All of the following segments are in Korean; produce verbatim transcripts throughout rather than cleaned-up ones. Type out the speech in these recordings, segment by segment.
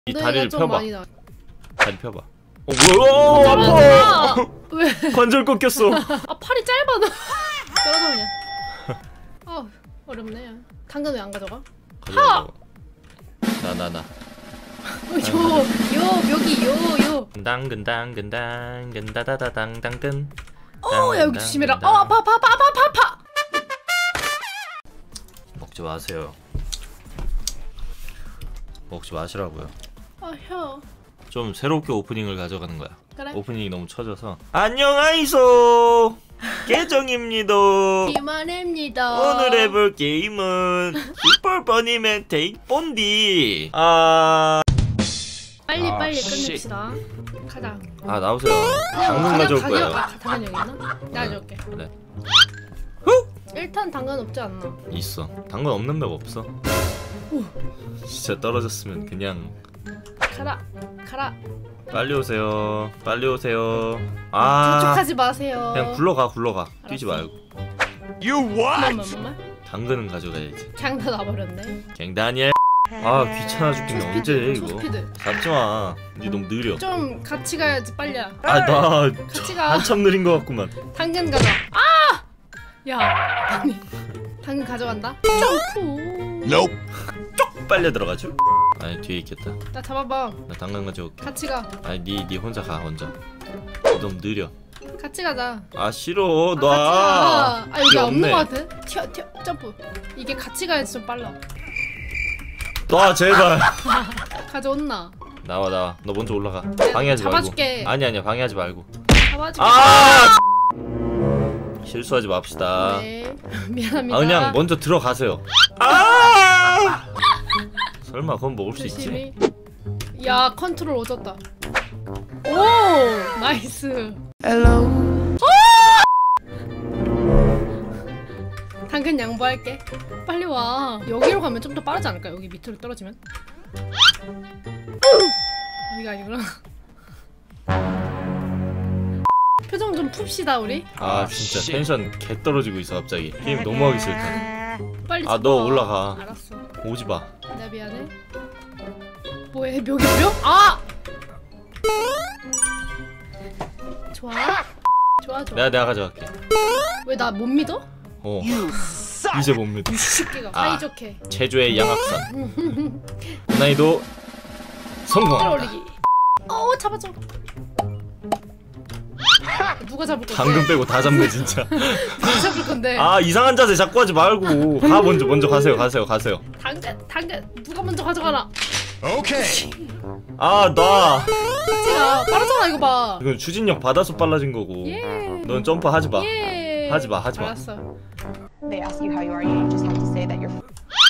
이 다리를 펴봐. 다리 펴봐. 어 뭐야? 아파. 왜? 관절 꺾였어. 아 팔이 짧아 너. 떨어져 그냥. 아 어렵네. 당근 왜 안 가져가? 하. 나나 나. 요요 묘기 요요. 당근 당근 당근 다다다당 당근. 어 야 여기 조심해라. 어 아파 아파 아파 아파 아파. 먹지 마세요. 먹지 마시라고요. 아 혀. 좀 새롭게 오프닝을 가져가는 거야. 그래. 오프닝이 너무 처져서. 안녕하이소. 계정입니다. 김한혜입니다. 오늘 해볼 게임은 슈퍼 버니맨 테이크 본디. 아 빨리 아, 빨리 씨. 끝냅시다. 가자. 아 나오세요. 당근 가져올 거예요. 아, 당근 여기 있나? 나 가져올게. 그래. 일단 당근 없지 않나? 있어. 당근 없는 맵 없어. 오. 진짜 떨어졌으면 그냥. 가라 가라. 빨리 오세요. 빨리 오세요. 아. 재촉하지 마세요. 그냥 굴러가 굴러가. 알았어. 뛰지 말고. You what? 뭐뭐 뭐뭐? 당근은 가져가야지. 그냥 다 놔버렸네. 갱다니엘. 아 귀찮아 죽겠네. 언제 해 이거. 초스피드. 잡지마. 니 너무 느려. 좀 같이 가야지 빨리야. 아 나 같이 가. 한참 느린 것 같구만. 당근 가져. 아! 야 아니 당근 가져간다. 점프. Nope. 쪽 빨려 들어가죠. 아니 뒤에 있겠다. 나 잡아봐. 나 당근 가져올게. 같이 가. 아니 니 니 혼자 가 혼자. 니 너무 느려. 같이 가자. 아 싫어. 아, 놔. 같이 가. 아 여기 없네. 없는 것 같아. 튀어 튀어 점프. 이게 같이 가야지 좀 빨라. 놔 제발. 가져온나. 나와 나와. 너 먼저 올라가. 내가 방해하지 잡아줄게. 말고. 아니 아니야 방해하지 말고. 잡아줄게. 아 실수하지 맙시다. 네. 미안합니다. 아 그냥 먼저 들어가세요. 아 설마 그건 먹을 수 있지? 조심히. 야 컨트롤 오졌다. 오 나이스. Hello. 당근 양보할게. 빨리 와. 여기로 가면 좀 더 빠르지 않을까? 여기 밑으로 떨어지면. 여기가 아니구나. 표정 좀 풉시다 우리. 아 진짜 텐션 개 떨어지고 있어 갑자기. 게임 너무 하기 싫다. 빨리. 아 너 올라가. 알았어. 오지 마. 나 미안해. 뭐해 묘기 묘? 아! 좋아. 좋아 좋아. 내가 내가 가져갈게. 왜 나 못 믿어? 어 이제 못 믿어. 이 새끼가 아. 사이좋게. 제주의 양악산. 난이도 성공한다. 끌어올리기. 어 잡아줘. 누가 잡을 건데? 당근 빼고 다 잡네 진짜. 누가 잡을 건데? 아 이상한 자세 자꾸 하지 말고 가 먼저 먼저 가세요 가세요 가세요. 당근 당근 누가 먼저 가져가라. Okay. 아 나. 같이가 빠르잖아 이거 봐. 이건 추진력 받아서 빨라진 거고. 예. 넌 점프 하지 마. 예. 하지 마 하지 마. 알았어. They ask you how you are, you just have to say that you're.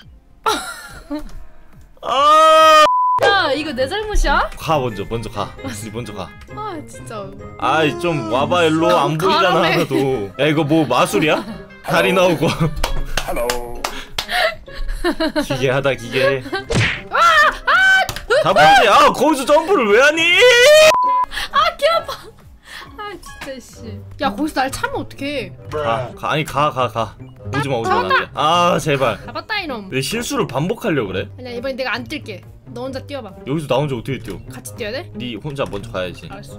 아. 야 이거 내 잘못이야? 가 먼저 먼저 가. 니 먼저 가. 아 진짜. 아이 좀 와봐 일로. 안 보이잖아 가라며. 하나도. 야 이거 뭐 마술이야? 다리 나오고. Hello. 기계하다 기계. 다 보이지? 아 거기서 점프를 왜 하니? 아 귀 아파. 아 진짜 씨. 야 거기서 날 차면 어떡해? 가, 가 아니 가 가 가. 오지마 오지마 안돼. 아 제발. 잡았다 이놈. 왜 실수를 반복하려 그래? 아니야 이번엔 내가 안 뛸게. 너 혼자 뛰어봐. 여기서 나 혼자 어떻게 뛰어? 같이 뛰어야 돼? 니 혼자 먼저 가야지. 알았어.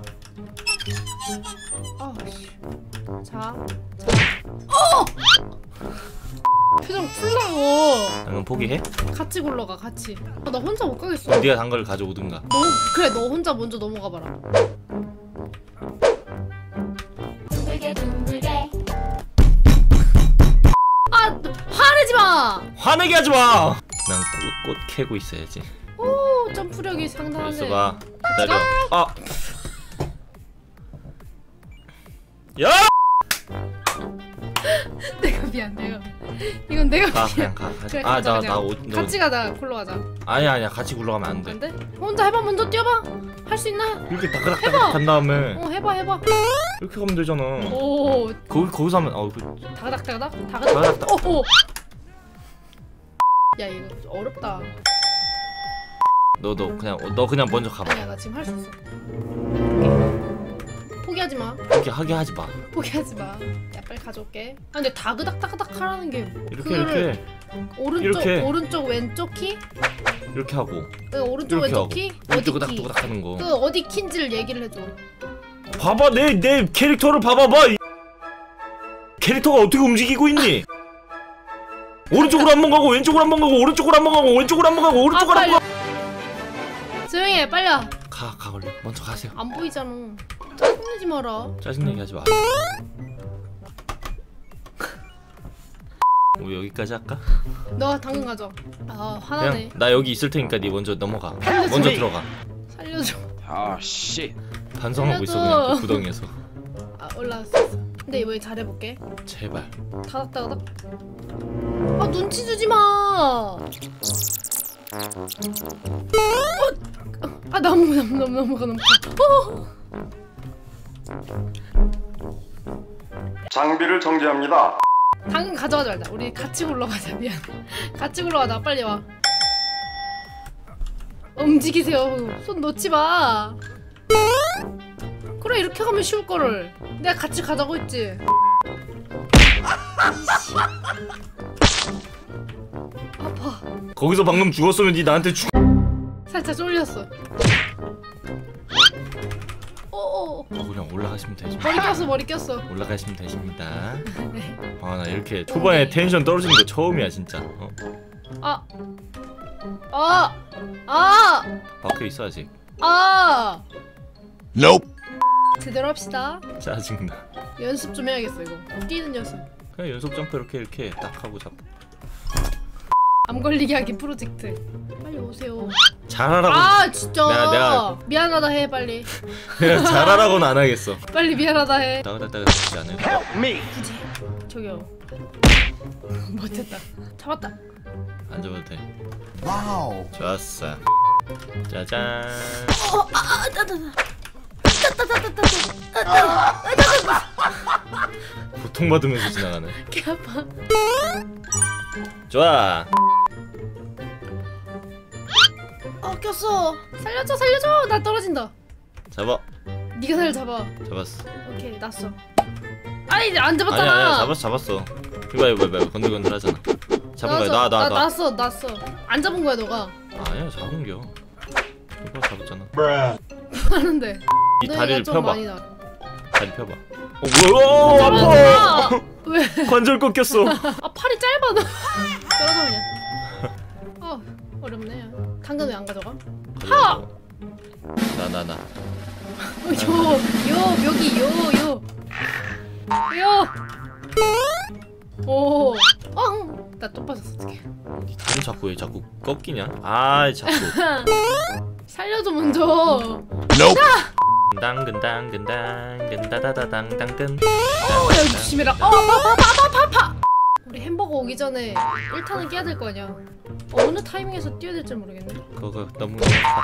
아 씨. 자. 자. 어! 표정 풀라고. 당근 포기해? 같이 굴러가 같이. 아, 나 혼자 못 가겠어. 네가 단거를 가져오든가. 너 그래 너 혼자 먼저 넘어가 봐라. 둥글게 둥글게 아 화내지 마. 화내게 하지 마. 난 꽃 꽃 캐고 있어야지. 오 점프력이 상당하네. 그래서 봐. 기다려. 아. 야! 내가 미안 내가. 이건 내가 가 미안. 그냥 가. 가자. 그래, 아 가자, 나 그냥. 나 옷. 너, 같이 가자 굴러가자. 아니야 아니야 같이 굴러가면 안 돼. 안 돼? 혼자 해봐 먼저 뛰어봐. 할 수 있나? 이렇게 다그닥다그닥 간 다음에 어 해봐 해봐. 이렇게 가면 되잖아. 오 거기 거기서 하면 어 그. 다그닥다그닥 다그닥. 다그닥. 오오. 야 이거 어렵다. 너 너 그냥 너 그냥 먼저 가봐. 아니야 나 지금 할 수 있어. 포기. 포기하지 마. 이렇게 하게 하지 마. 포기하지 마. 야 빨리 가져올게. 아 근데 다그닥다그닥 하라는 게 이렇게 그거를 이렇게 오른쪽 이렇게. 오른쪽 왼쪽 키? 이렇게 하고 그 오른쪽 이렇게 왼쪽 하고 키? 어디 키? 또그닥또그닥 하는 거. 그 어디 키인지를 얘기를 해줘. 봐봐 내 내 캐릭터를 봐봐봐. 이 캐릭터가 어떻게 움직이고 있니? 오른쪽으로 한 번 가고 왼쪽으로 한 번 가고 오른쪽으로 한 번 가고 왼쪽으로 한 번 가고 오른쪽으로 아, 한 번. 조용히 해 빨리 와. 가, 가 걸려. 먼저 가세요. 안 보이잖아. 짜증내지 마라. 짜증내게 하지 마. 우리 여기까지 할까? 너 당근 가져. 아 화나네. 그냥 나 여기 있을 테니까 네 먼저 넘어가. 먼저 들어가. 살려줘. Oh shit. 반성하고 있어 그냥 그 구덩이에서. 아 올라왔어. 근데 이번에 잘해볼게. 제발. 다닥다닥. 아 눈치 주지 마. 어. 아 너무 너무 너무 너무 너무. 어. 장비를 정지합니다. 당근 가져가지 말자. 우리 같이 굴러가자. 미안. 같이 굴러가자. 빨리 와. 움직이세요. 손 놓지 마. 그래 이렇게 가면 쉬울 거를. 내가 같이 가자고 했지. 아파. 거기서 방금 죽었으면 네 나한테 죽. 살짝 쫄렸어. 어어. 어 그냥 올라가시면 되죠. 머리 꼈어 머리 꼈어. 올라가시면 되십니다. 네. 아 나 이렇게 초반에 텐션 떨어지는 거 처음이야 진짜. 어? 아. 아. 아. 박혀 있어 아직. 아. Nope. 제대로 합시다. 짜증나. 연습 좀 해야겠어 이거. 뛰는 연습. 그냥 연속 점프 이렇게 이렇게 딱 하고 잡고. 암 걸리게 하기 프로젝트. 빨리 오세요. 잘하라고. 아 진짜. 내가- 내가- 미안하다 해 빨리. 그냥 잘하라고는 안 하겠어. 빨리 미안하다 해. 따가다가 되지 않을. 굳이. 저기요. 못했다. 잡았다. 안 잡아도 돼. Wow. 좋았어. 짜잔. 어, 아, 따다다. 따다다다다. 고통받으면서 지나가네. 개 아파. 좋아. 아 꼈어. 살려줘 살려줘. 나 떨어진다. 잡아. 네가 살 잡아. 잡았어. 오케이 났어. 아니 이제 안 잡았잖아. 아니야 아니야 잡았어 잡았어. 이봐 이봐 이봐 건들건들 하잖아. 잡은 거야 나 나 나. 났어 났어. 안 잡은 거야 너가. 아니야 잡은겨. 이거 잡았잖아. 하는데. 이 다리를 좀 펴봐. 많이 나. 다리 펴봐. 어 뭐야? 잡았잖아. 아파. 왜? 관절 꺾였어. 아 팔이 짧아 너. 떨어져 그냥. 아 어렵네. 당근 왜 안 가져가? 하! 나나 나. 요, 요, 묘기, 요, 요. 요. 오. 어, 나또 빠졌어, 어떡해. 니 다리 자꾸 왜 자꾸 꺾이냐? 아 자꾸. 살려줘, 먼저. Nope. 당근 당근 당근 다다다당 당근. 어, 야, 조심해라. 어, 파, 파, 파, 파, 파, 파. 우리 햄버거 오기 전에 일 탄은 깨야 될 거 아니야. 어느 타이밍에서 뛰어야 될지 모르겠네. 그거 너무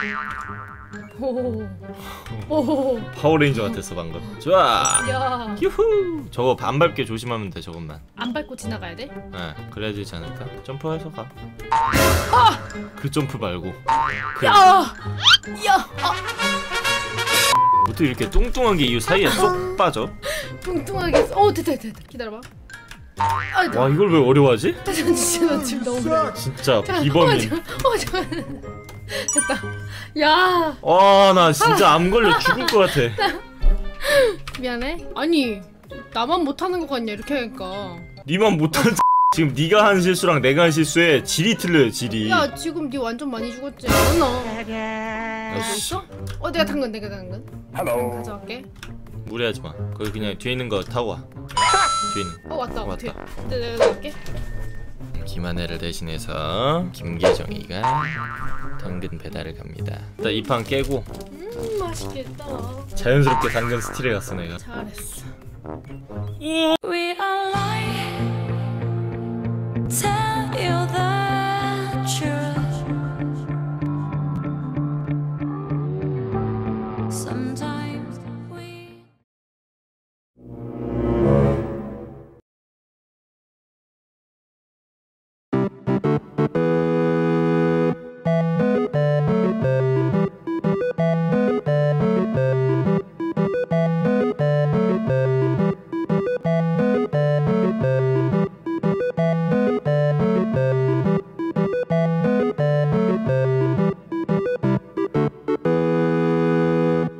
오. 오. 파워레인저 같았어 방금. 좋아. 야. 유후. 저거 안 밟게 조심하면 돼 저것만. 안 밟고 지나가야 돼? 예, 그래야 되지 않을까? 점프해서 가. 아! 그 점프 말고. 그 야! 야! 아! 어떻게 이렇게 뚱뚱한 게 이 사이에 쏙 빠져? 뚱뚱하게. 어, 됐다, 됐다, 됐다. 기다려봐. 아, 됐다. 와 이걸 왜 어려워하지? 진짜 너 지금 너무 그래. 진짜 자, 비범인. 어, 저, 어, 저. 됐다. 야, 와 나 진짜 암 걸려 죽을 것 같아. 미안해. 아니, 나만 못하는 것 같냐 이렇게 하니까. 니만 못한. 지금 네가 한 실수랑 내가 한 실수에 질이 틀려요 질이. 야, 지금 네 완전 많이 죽었지 않았나? 뭐 있어? 어, 내가 당근, 내가 당근. Hello. 가져갈게. 무리하지 마. 거기 그냥 뒤에 있는 거 타고 와. 뒤에 있는. 어, 왔다. 어, 왔다. 뒤에. 네, 내가 갈게. 김하늘을 대신해서 김계정이가 당근 배달을 갑니다. 일단 이 판 깨고 음, 맛있겠다. 자연스럽게 당근 스틸에 갔어 내가. 잘했어. 오!